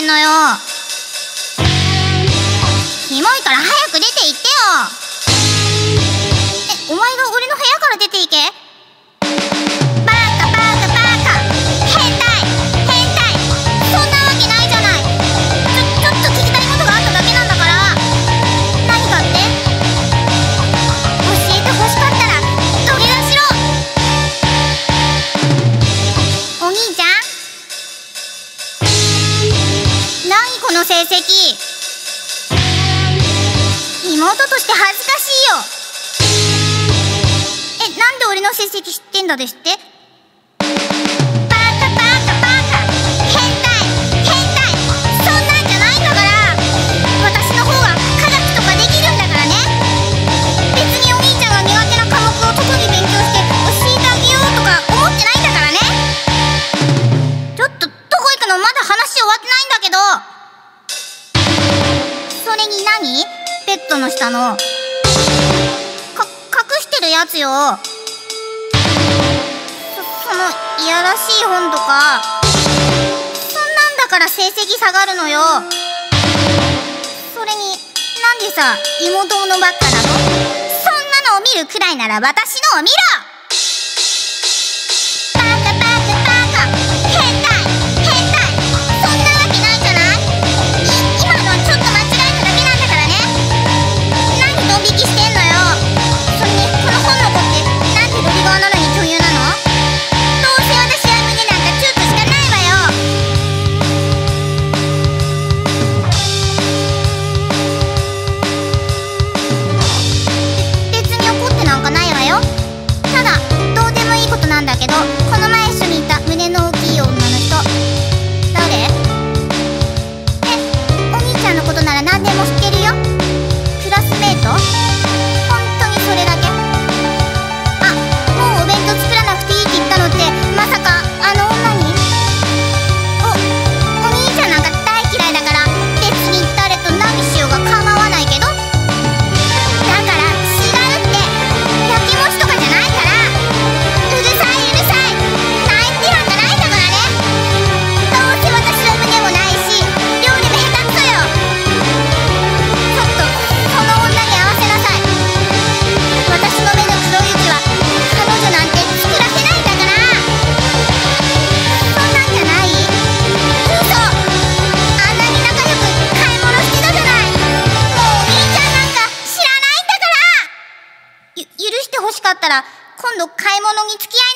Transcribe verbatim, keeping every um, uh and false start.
んのよ。キモいから早く出て行ってよ。え、お前が俺の部屋から出て行け。バカバカバカ、変態変態、そんなわけないじゃない。ちょちょっと聞きたいことがあっただけなんだから。何かって？教えてほしかったら土下座しろ。お兄ちゃん、何この成績。妹として恥ずかしいよ。え、なんで俺の成績知ってんだですって？バカバカバカ、変態変態、そんなんじゃないんだから。私の方が科学とかできるんだからね。別にお兄ちゃんが苦手な科目を特に勉強して教えてあげようとか思ってないんだからね。ちょっとどこ行くの？まだ話終わってないんだけど。それに何？ベッドの下のか隠してるやつよ。そそのいやらしい本とか、そんなんだから成績下がるのよ。それになんでさ、妹のばっかなの？そんなのを見るくらいなら私のを見ろ。バカバカバカ、変態変態、そんなわけないじゃない。い今のはちょっと間違えただけなんだからね。何ドン引きしてんのよ。それにこの本の子ってなんでロリガーなのに女優なの？どうせ私は胸なんかチュートしかないわよ。別に怒ってなんかないわよ。ただどうでもいいことなんだけど、この前一緒にいた胸の大きい女の人誰？え、お兄ちゃんのことなら何でも知ってるよ。クラスメート？本当にそれだけ？あ、もうお弁当作らなくていいって言ったのって、まさかあの女に？お、お兄ちゃんなんか大嫌いだから、別に誰と何しようが構わないけど。だから違うって、やきもちとかじゃないから。うるさいうるさい、泣いてなんかないんだからね。どうせ私の胸もないし、料理も下手くそよ。ちょっとその女に合わせなさい。私の目の黒い雪は彼女なんて作らせないんだから。そんなんじゃない？嘘、あんなに仲良く買い物してたじゃない。もうお兄ちゃんなんか知らないんだから。ゆ許してほしかったら今度買い物に付き合い